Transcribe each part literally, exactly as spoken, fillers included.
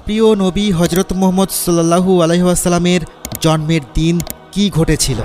প্রিয় নবী হজরত মুহাম্মদ সাল্লাল্লাহু আলাইহি ওয়াসাল্লামের জন্মের দিন কি ঘটেছিল।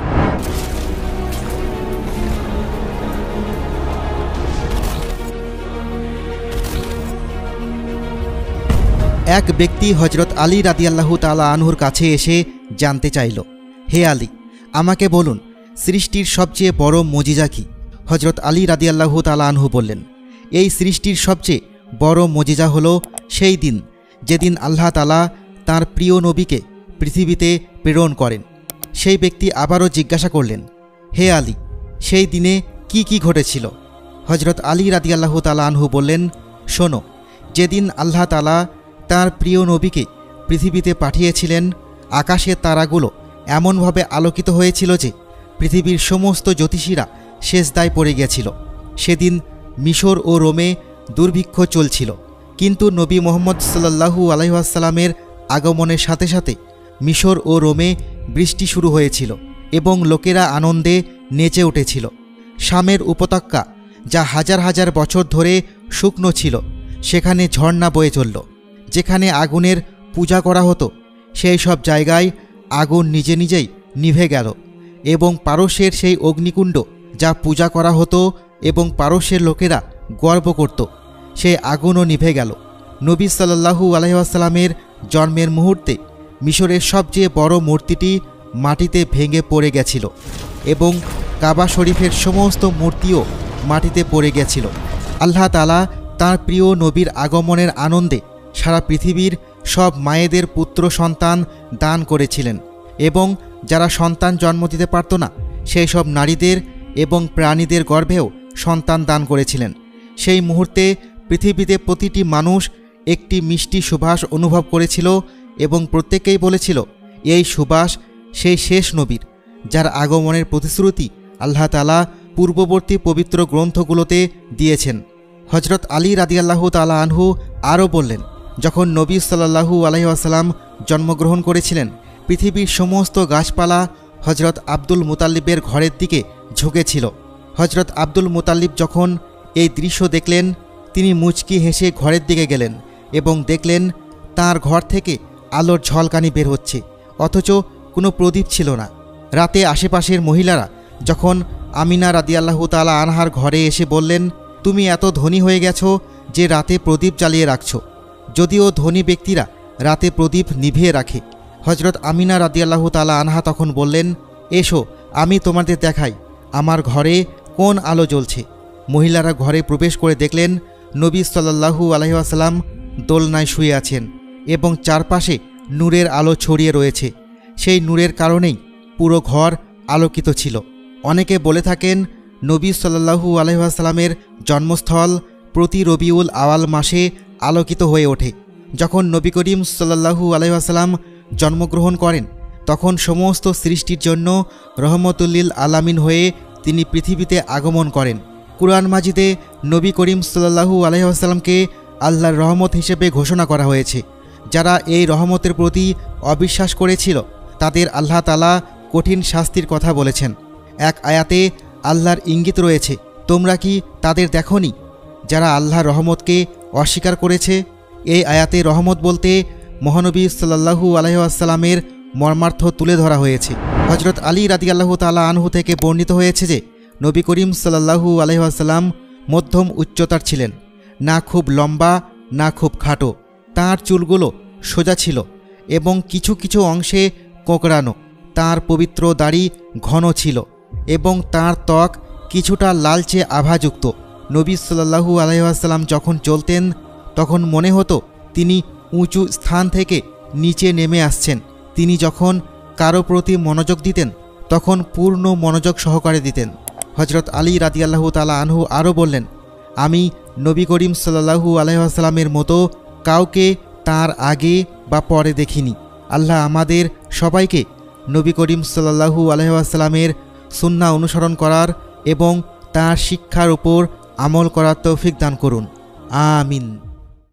এক ব্যক্তি হজরত আলী রাদিয়াল্লাহু তাআলা আনহুর কাছে এসে জানতে চাইল, হে আলী, আমাকে বলুন সৃষ্টির সবচেয়ে বড় মুজিজা কি। হজরত আলী রাদিয়াল্লাহু তাআলা আনহু বললেন, এই সৃষ্টির সবচেয়ে বড় মুজিজা হলো সেই দিন যেদিন আল্লাহ তাআলা তাঁর প্রিয় নবীকে পৃথিবীতে প্রেরণ করেন। সেই ব্যক্তি আবারও জিজ্ঞাসা করলেন, হে আলী, সেই দিনে কি কি ঘটেছিল। হজরত আলী রাদিয়াল্লাহু তাআলা আনহু বললেন, শোনো, যেদিন আল্লাহ তাআলা তাঁর প্রিয় নবীকে পৃথিবীতে পাঠিয়েছিলেন, আকাশের তারাগুলো এমনভাবে আলোকিত হয়েছিল যে পৃথিবীর সমস্ত জ্যোতিষীরা সেজদায় পড়ে গিয়েছিল। সেদিন মিশর ও রোমে দুর্ভিক্ষ চলছিল, কিন্তু নবী মুহাম্মদ সাল্লাল্লাহু আলাইহি ওয়াসাল্লামের আগমনের সাথে সাথে মিশর ও রোমে বৃষ্টি শুরু হয়েছিল এবং লোকেরা আনন্দে নেচে উঠেছিল। শামের উপত্যকা, যা হাজার হাজার বছর ধরে শুকনো ছিল, সেখানে ঝর্ণা বয়ে চলল। যেখানে আগুনের পূজা করা হতো সেই সব জায়গায় আগুন নিজে নিজেই নিভে গেল এবং পারস্যের সেই অগ্নিকুণ্ড, যা পূজা করা হতো এবং পারস্যের লোকেরা গর্ব করত, সেই আগুনও নিভে গেল। নবী সাল্লাল্লাহু আলাইহি ওয়াসাল্লামের জন্মের মুহূর্তে মিশরের সবচেয়ে বড় মূর্তিটি মাটিতে ভেঙে পড়ে গেছিল এবং কাবা শরীফের সমস্ত মূর্তিও মাটিতে পড়ে গেছিল। আল্লাহ তাআলা তাঁর প্রিয় নবীর আগমনের আনন্দে সারা পৃথিবীর সব মায়েদের পুত্র সন্তান দান করেছিলেন এবং যারা সন্তান জন্ম দিতে পারত না সেই সব নারীদের এবং প্রাণীদের গর্ভেও সন্তান দান করেছিলেন। সেই মুহূর্তে পৃথিবীতে প্রতিটি মানুষ একটি মিষ্টি সুবাস অনুভব করেছিল এবং প্রত্যেকেই বলেছিল, এই সুবাস সেই শেষ নবীর, যার আগমনের প্রতিশ্রুতি আল্লাহ তাআলা পূর্ববর্তী পবিত্র গ্রন্থগুলোতে দিয়েছেন। হজরত আলী রাদিয়াল্লাহু তাআলা আনহু আরও বললেন, যখন নবী সাল্লাল্লাহু আলাইহি ওয়াসাল্লাম জন্মগ্রহণ করেছিলেন, পৃথিবীর সমস্ত গাছপালা হজরত আব্দুল মুতাল্লিবের ঘরের দিকে ঝুঁকেছিল। হজরত আব্দুল মুতাল্লিব যখন এই দৃশ্য দেখলেন, তিনি মুচকি হেসে ঘরের দিকে গেলেন এবং দেখলেন তার ঘর থেকে আলোর ঝলকানি বের হচ্ছে, অথচ কোনো প্রদীপ ছিল না। রাতে আশেপাশের মহিলারা যখন আমিনা রাদিয়াল্লাহু তাআলা আনহার ঘরে এসে বললেন, তুমি এত ধনী হয়ে গেছো যে রাতে প্রদীপ জ্বালিয়ে রাখছো। যদিও ধনী ব্যক্তিরা রাতে প্রদীপ নিভিয়ে রাখে। হজরত আমিনা রাদিয়াল্লাহু তাআলা আনহা তখন বললেন, এসো আমি তোমাদের দেখাই আমার ঘরে কোন আলো জ্বলছে। মহিলারা ঘরে প্রবেশ করে দেখলেন নবী সাল্লাল্লাহু আলাইহি ওয়াসাল্লাম দোলনায় শুয়ে আছেন এবং চারপাশে নূরের আলো ছড়িয়ে রয়েছে। সেই নূরের কারণেই পুরো ঘর আলোকিত ছিল। অনেকে বলে থাকেন নবী সাল্লাল্লাহু আলাইহি ওয়াসাল্লামের জন্মস্থল প্রতি রবিউল আওয়াল মাসে আলোকিত হয়ে ওঠে। যখন নবী করিম সাল্লাল্লাহু আলাইহি ওয়াসাল্লাম জন্মগ্রহণ করেন, তখন সমস্ত সৃষ্টির জন্য রহমতুল্লিল আলামিন হয়ে তিনি পৃথিবীতে আগমন করেন। কুরআন মাজিদে নবী করিম সাল্লাল্লাহু আলাইহি ওয়াসাল্লামকে আল্লাহর রহমত হিসেবে ঘোষণা করা হয়েছে। যারা এই রহমতের প্রতি অবিশ্বাস করেছিল তাদের আল্লাহ তাআলা কঠিন শাস্তির কথা বলেছেন। এক আয়াতে আল্লাহর ইঙ্গিত রয়েছে, তোমরা কি তাদের দেখোনি যারা আল্লাহর রহমতকে অস্বীকার করেছে। এই আয়াতে রহমত বলতে মহানবী সাল্লাল্লাহু আলাইহি ওয়াসাল্লামের মর্মার্থ তুলে ধরা হয়েছে। হজরত আলী রাদিয়াল্লাহু তাআলা আনহু থেকে বর্ণিত হয়েছে যে নবী করিম সাল্লাল্লাহু আলাইহি ওয়াসাল্লাম মধ্যম উচ্চতার ছিলেন, না খুব লম্বা না খুব খাটো। তাঁর চুলগুলো সোজা ছিল এবং কিছু কিছু অংশে কোঁকড়ানো। তাঁর পবিত্র দাড়ি ঘন ছিল এবং তাঁর ত্বক কিছুটা লালচে আভাযুক্ত। নবী সাল্লাল্লাহু আলাইহি ওয়াসাল্লাম যখন চলতেন তখন মনে হতো তিনি উঁচু স্থান থেকে নিচে নেমে আসছেন। তিনি যখন কারো প্রতি মনোযোগ দিতেন তখন পূর্ণ মনোযোগ সহকারে দিতেন। হজরত আলী রাদিয়াল্লাহু তাআলা আনহু আরও বললেন, আমি নবী করিম সাল্লাল্লাহু আলাইহি ওয়াসাল্লামের মতো কাউকে তার আগে বা পরে দেখিনি। আল্লাহ আমাদের সবাইকে নবী করিম সাল্লাল্লাহু আলাইহি ওয়াসাল্লামের সুন্নাহ অনুসরণ করার এবং তার শিক্ষার উপর আমল করার তৌফিক দান করুন। আমিন।